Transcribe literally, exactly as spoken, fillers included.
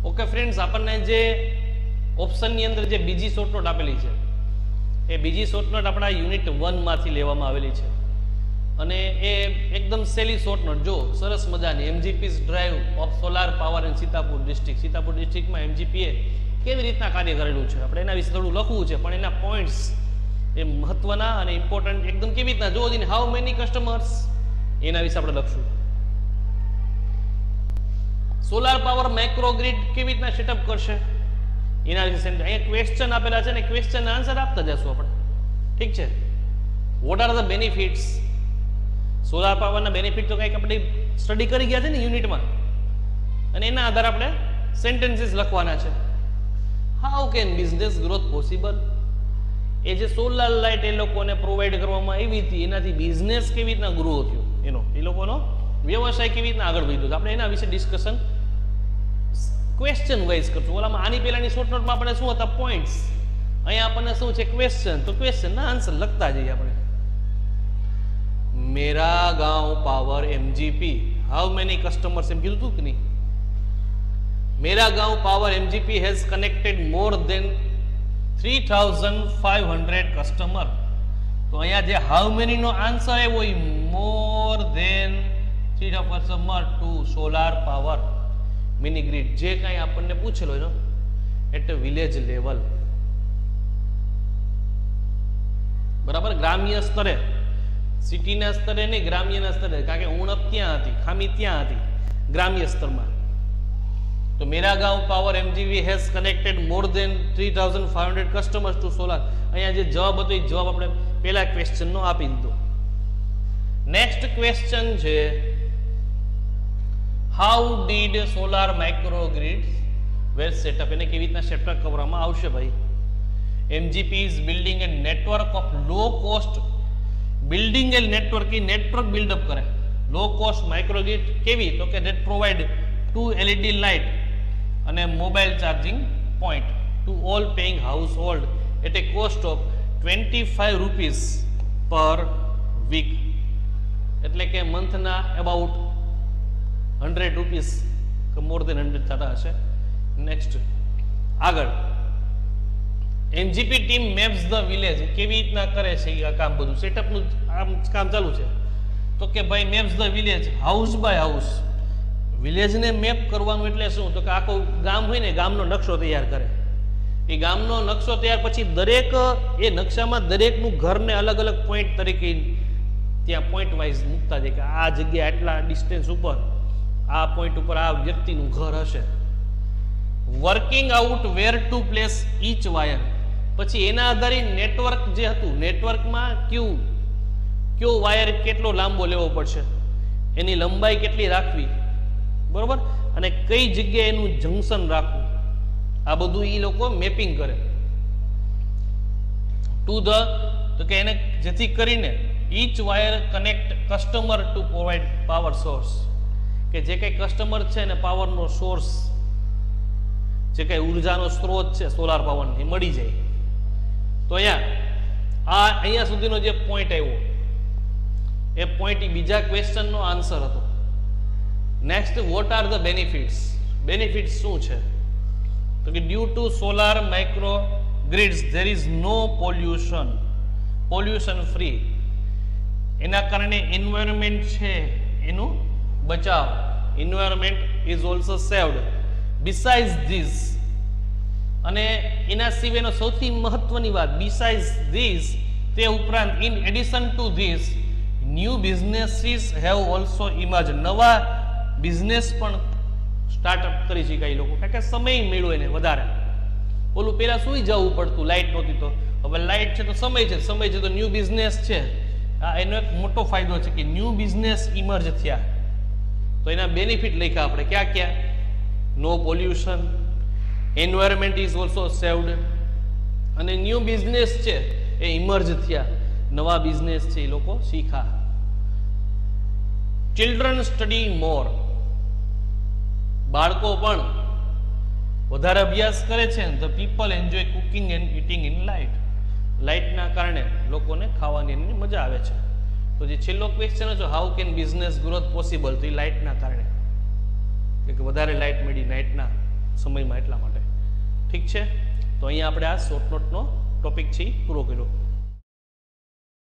Okay friends, આપણને જે ઓપ્શનની અંદર જે બીજી શોર્ટ નોટ આપેલી છે એ બીજી શોર્ટ નોટ આપણા યુનિટ વન માંથી લેવામાં આવેલી છે અને એ એકદમ સહેલી શોર્ટ નોટ જો સરસ મજાની MGP's drive of solar power in Sitapur district Sitapur ડિસ્ટ્રિક્ટમાં એમજીપીએ કેવી રીતના કાર્ય કરેલું છે આપણે એના વિશે થોડું લખવું છે, પણ એના પોઈન્ટ્સ એ મહત્વના અને ઇમ્પોર્ટન્ટ એકદમ કેવી રીતના જો ઇન હાઉ મેની કસ્ટમર્સ એના વિશે આપણે લખશું. સોલાર પાવર માઇક્રોગ્રીડ કેવી રીતના સેટઅપ કરશે એના વિશે અહીંયા ક્વેશ્ચન આપેલા છે ને ક્વેશ્ચન આન્સર આપતા જશું આપણે. ઠીક છે. What are the benefits? Solar પાવરના બેનિફિટ તો કંઈક આપણે સ્ટડી કરી ગયા છે ને યુનિટમાં, અને એના આધારે આપણે સેન્ટેન્સીસ લખવાના છે. How can business growth possible? એ જે સોલાર લાઇટ એ લોકોને પ્રોવાઈડ કરવામાં આવી હતી એનાથી બિઝનેસ કેવી રીતના ગ્રો થયો, એનો એ લોકોનો વ્યવસાય કેવી રીતના આગળ વધ્યો તો આપણે એના વિશે ડિસ્કશન ક્વેશ્ચન વાઇઝ કરશું. ઓલામાં આની પહેલાની શોર્ટ નોટમાં આપણે શું હતા પોઈન્ટ્સ, અહીંયા આપણને શું છે ક્વેશ્ચન, તો ક્વેશ્ચનના આન્સર લખતા જઈએ આપણે. Mera Gaon power MGP how many customers એમ કીધું હતું કે નહીં? Mera Gaon power MGP has connected more than three thousand five hundred customer. તો અહીંયા જે હાઉ મેની નો આન્સર આવ્યો એ more than three customer to solar power mini grid, જે કાંઈ આપણને પૂછેલો એનો એટ વિલેજ લેવલ, બરાબર, ગ્રામ્ય સ્તરે, સિટીના સ્તરે નહીં ગ્રામ્યના સ્તરે, કારણ કે ઉણપ ત્યાં હતી, ખામી ત્યાં હતી ગ્રામ્ય સ્તરમાં. તો Mera Gaon power MGP has connected more than three thousand five hundred customers to solar. અહીંયા જે જવાબ હતો એ જવાબ આપણે પહેલા ક્વેશ્ચનનો આપી દીધો. નેક્સ્ટ ક્વેશ્ચન છે how did solar microgrid were set up? એને કેવી રીતના સેટઅપ કરવામાં આવશે ભાઈ? MGP is building a network of low cost, building a network, a network build up કરે. લો કોસ્ટ માઇક્રોગ્રીડ કેવી? તો કે that provide to LED light અને mobile charging point to all paying household at a cost of twenty five rupees per week, એટલે કે મંથના about hundred rupees કે મોર દેન hundred થતા હશે. નેક્સ્ટ આગળ MGP team maps the village, કેવી રીતના કરે છે આ કામ, બધું સેટઅપનું આમ કામ ચાલુ છે. તો કે ભાઈ maps the village house by house, વિલેજને મેપ કરવાનું એટલે શું? તો કે આખું ગામ હોય ને ગામનો નકશો તૈયાર કરે. એ ગામનો નકશો તૈયાર પછી દરેક એ નકશામાં દરેકનું ઘરને અલગ અલગ પોઈન્ટ તરીકે ત્યાં પોઈન્ટ વાઇઝ મૂકતા જાય કે આ જગ્યા આટલા ડિસ્ટન્સ ઉપર આ પોઈન્ટ ઉપર આ વ્યક્તિનું ઘર હશે. Working out where to place each wire, પછી એના આધારે નેટવર્ક જે હતું નેટવર્કમાં કયું કયો વાયર કેટલો લાંબો લેવો પડશે, એની લંબાઈ કેટલી રાખવી, બરોબર, અને કઈ જગ્યાએ એનું જંકશન રાખવું, આ બધું એ લોકો મેપિંગ કરે ટુ ધ, તો કે એને જેથી કરીને each wire connect customer to provide power source, કે જે કઈ કસ્ટમર છે ને પાવરનો સોર્સ, જે કઈ ઉર્જાનો સ્ત્રોત છે સોલાર પાવરનો એ મળી જાય. તો અહીંયા આ અહીંયા સુધીનો જે પોઈન્ટ આવ્યો એ પોઈન્ટ બીજા ક્વેશ્ચનનો આન્સર હતો. Next what are the benefits? Benefits શું છે? તો કે due to solar micro grids there is no pollution, pollution free, એના કારણે એન્વાયરમેન્ટ છે એનું બચાવ, environment is also saved. Besides this, અને એના સિવાયનો સૌથી મહત્વની વાત બિસાઇઝ ધીસ, તે ઉપરાંત in addition to this new businesses have also emerge, નવા બિઝનેસ પણ સ્ટાર્ટઅપ કરી શકાય લોકો, કારણ કે સમય મળ્યો એને વધારે. ઓલું પેલા સુઈ જવું પડતું, લાઇટ નહોતી, તો હવે લાઇટ છે તો સમય છે, સમય છે તો ન્યૂ બિઝનેસ છે. આ એનો એક મોટો ફાયદો છે કે ન્યૂ બિઝનેસ ઇમર્જ થયા. તો એના બેનિફિટ લખ્યા આપણે ક્યાં ક્યાં? No pollution, environment is also saved, અને ન્યૂ બિઝનેસ છે એ ઇમર્જ થયા, નવા બિઝનેસ છે એ લોકો શીખા. ચિલ્ડ્રન સ્ટડી મોર, બાળકો પણ વધારે અભ્યાસ કરે છે. The people enjoy cooking and eating in light, લાઇટના કારણે લોકોને ખાવાની એની મજા આવે છે. તો જે છેલ્લો ક્વેશ્ચન છે how can business growth possible, તો એ લાઇટના કારણે, કે વધારે લાઇટ મળી નાઇટના સમયમાં એટલા માટે ઠીક છે. તો અહીંયા આપણે આ શોર્ટ નોટનો ટોપિક છે પૂરો કર્યો.